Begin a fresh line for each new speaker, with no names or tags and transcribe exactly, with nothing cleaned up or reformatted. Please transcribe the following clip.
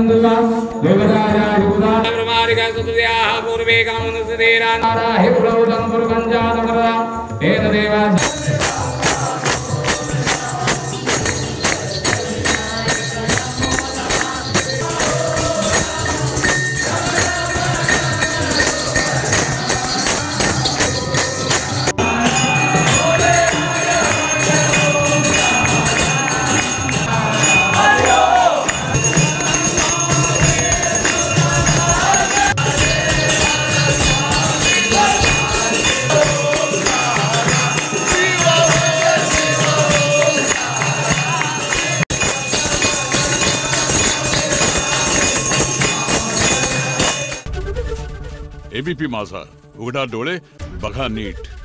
बंधुवा देवराज गुदा ब्रह्मारिका सुतुद्याः पूर्वे कामनुसुदेरा नाराहि पुरोदं पुरुगंजातमरा एतदेवा
एबीपी माझा, उघडा डोळे बघा नीट।